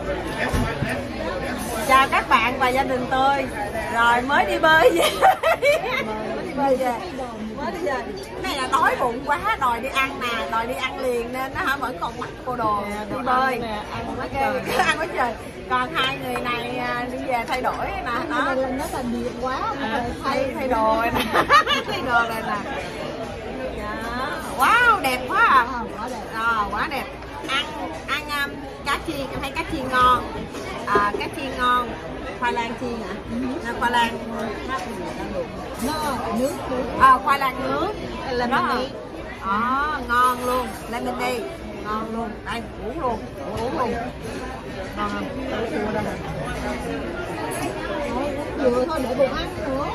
Chào các bạn và gia đình tôi. Rồi mới đi bơi về. Mới đi bơi về. Mới đi về. Cái này là đói bụng quá, đòi đi ăn nè, đòi đi ăn liền nên nó hả vẫn còn mắc cô đồ đi bơi. Ăn quá trời. Còn hai người này đi về thay đổi nè, nó là nhiệt quá thay đồ nè. Thay đồ này nè. Wow, đẹp quá à. Quá đẹp. Ăn cá chiên, em thấy cá chiên ngon. Cá chiên ngon. Khoai lang chiên hả? Khoai lang nước. Khoai lang nướng là nó ngon luôn. Lên bên đi. Ngon luôn. Đây, uống luôn. Ngon không? Vừa thôi để bụng ăn nữa.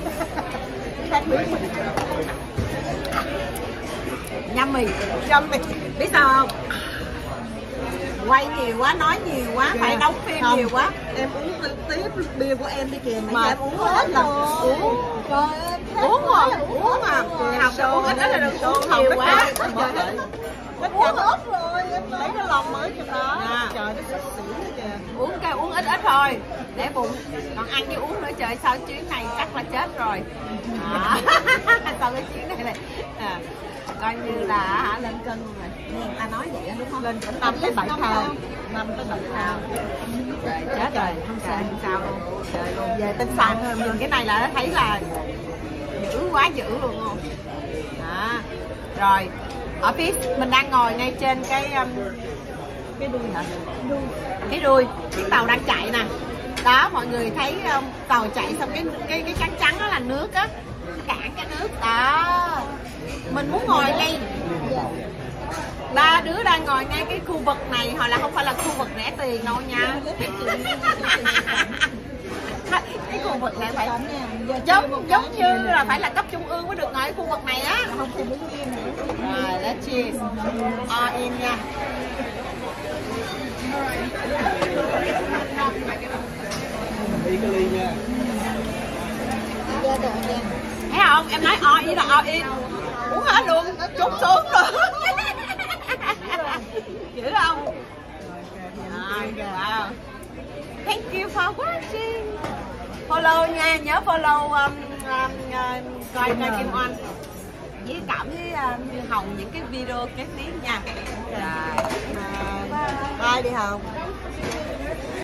Nhâm mì. Biết sao không? Quay nhiều quá, nói nhiều quá, phải đóng phim nhiều quá. Em uống tiếp bia của em đi kìa mà em uống hết rồi. Uống mà học uống ít là đừng uống nhiều quá. Uống hết rồi em lấy cái lòng mới cho đó. Trời nó sắp xỉu kìa. Uống ít thôi để bụng, còn ăn với uống nữa trời, sau chuyến này chắc là chết rồi. Sau cái chuyến này coi như là lên cân rồi. Người ta nói vậy đúng không? Lên 5 tới 7 thao. 5 tới 7 thao. Trời chết rồi, không sao luôn. Trời luôn, về tinh thần hơn. Cái này là thấy là dữ quá dữ luôn không? Rồi, ở phía mình đang ngồi ngay trên cái đuôi hả? Cái đuôi, chiếc tàu đang chạy nè. Đó, mọi người thấy tàu chạy xong cái trắng trắng đó là nước á, cạn cái nước đó. Mình muốn ngồi ngay, ba đứa đang ngồi ngay cái khu vực này, hoặc là không phải là khu vực rẻ tiền đâu nha. Cái khu vực này phải giống như là phải là cấp trung ương mới được ngồi ở khu vực này á. Rồi, let's cheers. All in nha. Đi cái ly nha. Thấy không? Em nói all in là all in. Uống hết luôn, trút xuống rồi. Dữ không? Wow. Thank you for watching. Follow nha, nhớ follow coi Kim Oanh với Cảm với Hồng những cái video kế tiếp nha. Rồi. Bye đi Hồng.